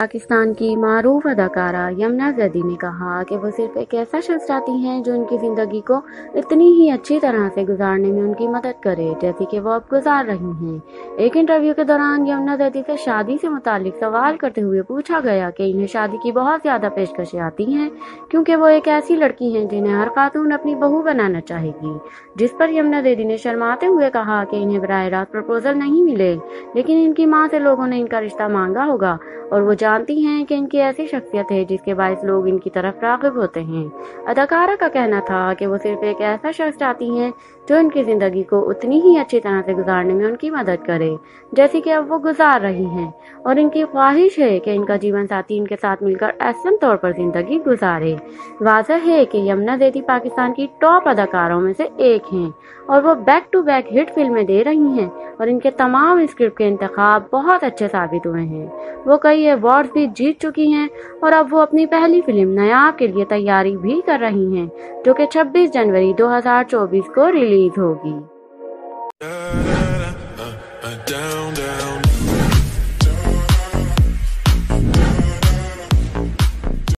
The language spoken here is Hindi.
पाकिस्तान की मारूफ अदाकारा यमुना जैदी ने कहा कि वो सिर्फ एक ऐसा शख्स चाहती हैं जो उनकी ज़िंदगी को इतनी ही अच्छी तरह से गुजारने में उनकी मदद करे जैसी कि वो अब गुजार रही हैं। एक इंटरव्यू के दौरान यमुना जैदी से शादी से मुतालिक सवाल करते हुए पूछा गया कि इन्हें शादी की बहुत ज़्यादा पेशकशें आती हैं क्योंकि वो एक ऐसी लड़की हैं जिन्हें हर खातून अपनी बहू बनाना चाहेगी, जिस पर यमुना जैदी ने शर्माते हुए कहा कि इन्हें बराह रास्त प्रपोजल नहीं मिले, लेकिन इनकी माँ से लोगों ने इनका रिश्ता मांगा होगा और वो जानती हैं कि इनकी ऐसी शख्सियत है जिसके बायस लोग इनकी तरफ राग़िब होते हैं। अदाकारा का कहना था कि वो सिर्फ एक ऐसा शख्स चाहती हैं जो इनकी ज़िंदगी को उतनी ही अच्छी तरह से गुजारने में उनकी मदद करे जैसी कि अब वो गुजार रही हैं, और इनकी ख्वाहिश है कि इनका जीवन साथी इनके साथ मिलकर ऐसन तौर पर ज़िंदगी गुजारे। वाज़ह है कि यमुना जैदी पाकिस्तान की टॉप अदाकारों में से एक हैं और वो बैक टू बैक हिट फिल्में दे रही हैं और इनके तमाम स्क्रिप्ट के इंतखाब बहुत अच्छे साबित हुए हैं। वो कई अवार्ड्स भी जीत चुकी हैं और अब वो अपनी पहली फिल्म नायाब के लिए तैयारी भी कर रही हैं, जो कि 26 जनवरी 2024 को रिलीज होगी।